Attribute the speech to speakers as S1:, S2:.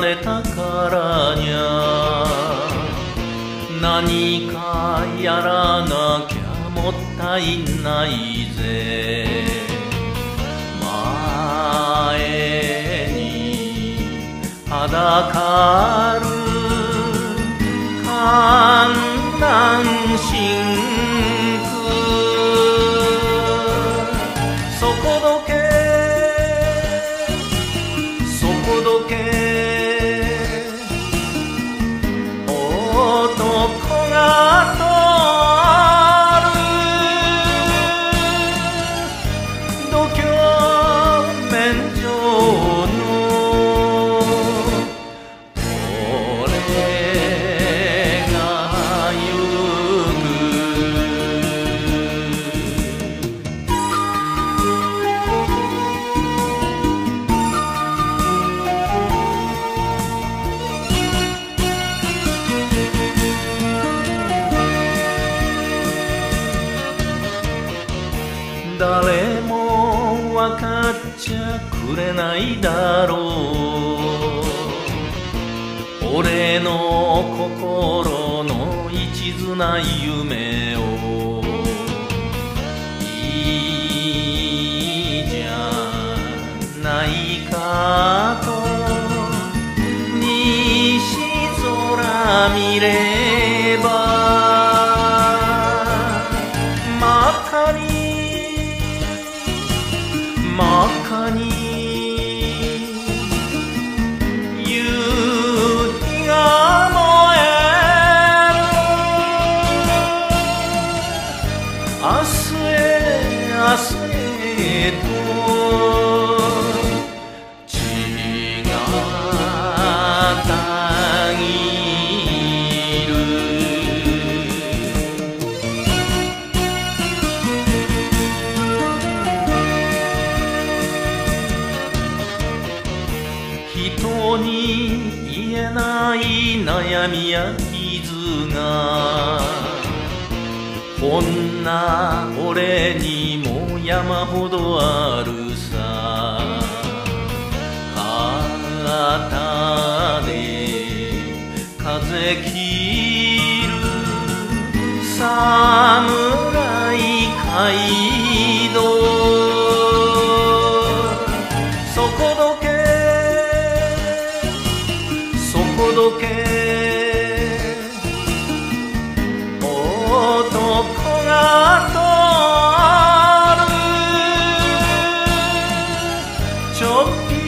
S1: れたからにゃ何かやらなきゃもったいないぜ前に裸る観覧真空そこどけそこどけ男が通る度胸面上の俺が行く誰も分かっちゃくれないだろう俺の心の一途な夢をいいじゃないかと西空見れば真っ赤に真っ赤に夕日が燃える明日へ明日へと血がたぎる人に言えない悩みや傷がこんな俺にも山ほどあるさ肩で風切る侍街道そこどけそこどけ男が通るちょっぴ